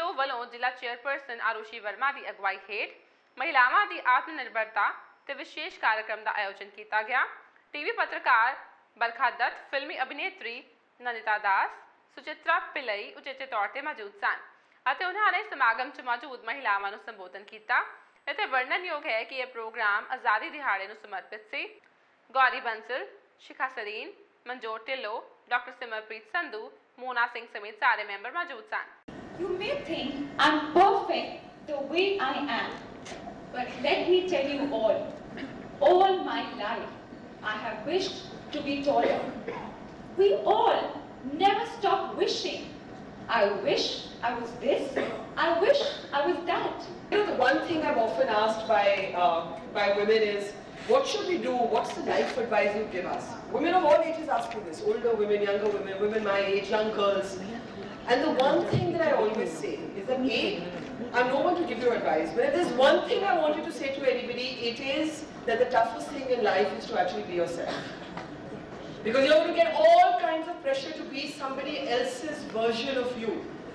ਓ ਵੱਲੋਂ ਜ਼ਿਲ੍ਹਾ ਚੇਅਰਪਰਸਨ ਆਰੂਸ਼ੀ ਵਰਮਾ ਦੀ ਅਗਵਾਈ ਹੇਠ ਮਹਿਲਾਵਾਂ ਦੀ ਆਤਮ ਨਿਰਭਰਤਾ ਤੇ ਵਿਸ਼ੇਸ਼ ਕਾਰਜਕ੍ਰਮ ਦਾ ਆਯੋਜਨ ਕੀਤਾ ਗਿਆ। ਟੀਵੀ ਪੱਤਰਕਾਰ ਬਰਖਾ ਦੱਤ, ਫਿਲਮੀ ਅਭਿਨੇਤਰੀ ਨੰदिता दास, ਸੁਚਿਤਰਾ ਪਿਲਈ ਉਚੇਚੇ ਤੌਰ ਤੇ ਮੌਜੂਦ ਸਨ ਅਤੇ ਉਹਨਾਂ ਨੇ ਸਮਾਗਮ 'ਚ ਮੌਜੂਦ ਮਹਿਲਾਵਾਂ ਨੂੰ ਸੰਬੋਧਨ ਕੀਤਾ। ਇੱਥੇ ਵਰਣਨਯੋਗ ਹੈ ਕਿ ਇਹ ਪ੍ਰੋਗਰਾਮ ਆਜ਼ਾਦੀ ਦਿਹਾੜੇ ਨੂੰ ਸਮਰਪਿਤ ਸੀ। ਗੌਰੀ ਬੰਸਲ, ਸ਼ਿਖਾ ਸਰੀਨ, ਮਨਜੋਤ ਢਿੱਲੋਂ, ਡਾਕਟਰ ਸਿਮਰਪ੍ਰੀਤ ਸੰਧੂ, ਮੋਨਾ ਸਿੰਘ ਸਮੇਤ ਸਾਰੇ ਮੈਂਬਰ ਮੌਜੂਦ ਸਨ। You may think I'm perfect the way I am, but let me tell you all my life I have wished to be taller. We all never stop wishing. I wish I was this, I wish I was that. You know, the one thing I'm often asked by women is, what should we do? What's the life advice you give us? Women of all ages ask me this, older women, younger women, women my age, young girls. And the one thing that I always say is that A, I'm no one to give you advice, but if there's one thing I want you to say to anybody, it is that the toughest thing in life is to actually be yourself. Because you're going to get all kinds of pressure to be somebody else's version of you.